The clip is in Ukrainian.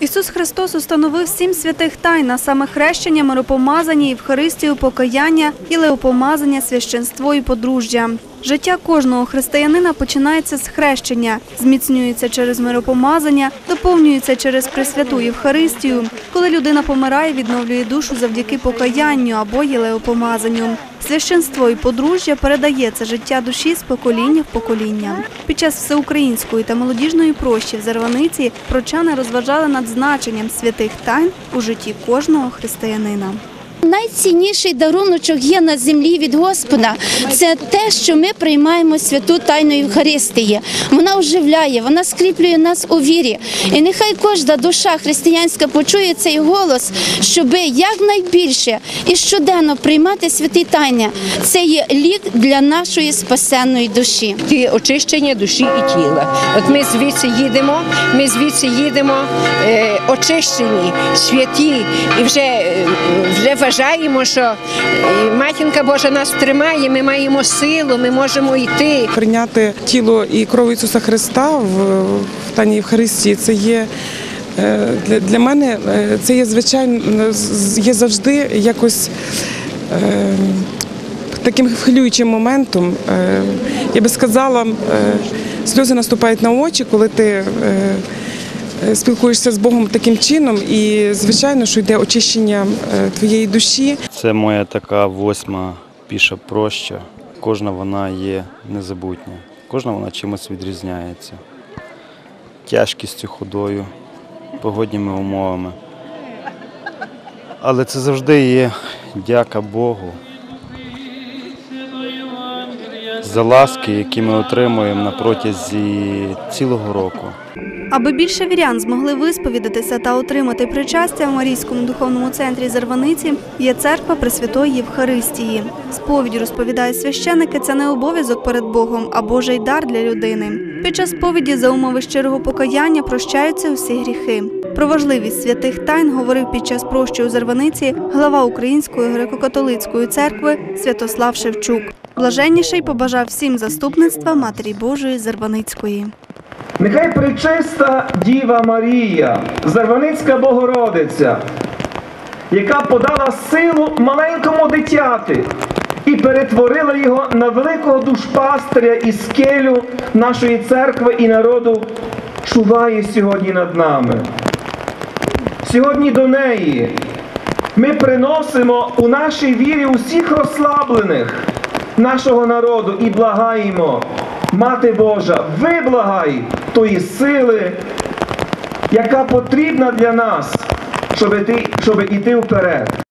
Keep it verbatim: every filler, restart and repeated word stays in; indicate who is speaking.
Speaker 1: Ісус Христос установив сім святих тайн, а саме хрещення, миропомазання, Євхаристію, покаяння, єлеопомазання, священство і подружжя. Життя кожного християнина починається з хрещення, зміцнюється через миропомазання, доповнюється через Пресвяту Євхаристію. Коли людина помирає, відновлює душу завдяки покаянню або єлеопомазанню. Священство і подружжя передає це життя душі з покоління в покоління. Під час всеукраїнської та молодіжної прощі в Зарваниці прочани розважали над значенням святих тайн у житті кожного християнина.
Speaker 2: Найцінніший даруночок є на землі від Господа – це те, що ми приймаємо святу тайну Євхаристії. Вона оживляє, вона скріплює нас у вірі. І нехай кожна душа християнська почує цей голос, щоби якнайбільше і щоденно приймати святі тайни. Це є лік для нашої спасенної душі.
Speaker 3: Ті очищення душі і тіла. От ми звідси їдемо, ми звідси їдемо е, очищені, святі і вже, е, вже вважаємо, що Матінка Божа нас тримає, ми маємо силу, ми можемо йти.
Speaker 4: Прийняти тіло і кров Ісуса Христа в, в Тайній Євхаристії – це є для, для мене, це є звичайно, є завжди якось е, таким хвилюючим моментом. Е, я би сказала, е, сльози наступають на очі, коли ти е, спілкуєшся з Богом таким чином і, звичайно, що йде очищення твоєї душі.
Speaker 5: Це моя така восьма піша проща. Кожна вона є незабутня, кожна вона чимось відрізняється. Тяжкістю, ходою, погодніми умовами. Але це завжди є дяка Богу за ласки, які ми отримуємо на протязі цілого року.
Speaker 1: Аби більше вірян змогли висповідатися та отримати причастя в Марійському духовному центрі Зарваниці є церква Пресвятої Євхаристії. Сповідь, розповідають священики, це не обов'язок перед Богом, а Божий дар для людини. Під час сповіді за умови щирого покаяння прощаються усі гріхи. Про важливість святих тайн говорив під час прощі у Зарваниці глава Української греко-католицької церкви Святослав Шевчук. Блаженніший побажав всім заступництва Матері Божої Зарваницької.
Speaker 6: Нехай пречиста Діва Марія, Зарваницька Богородиця, яка подала силу маленькому дитяти і перетворила його на великого душпастиря і скелю нашої церкви і народу, чуває сьогодні над нами. Сьогодні до неї ми приносимо у нашій вірі усіх розслаблених нашого народу і благаємо: Мати Божа, виблагай тої сили, яка потрібна для нас, щоб іти, щоб іти вперед.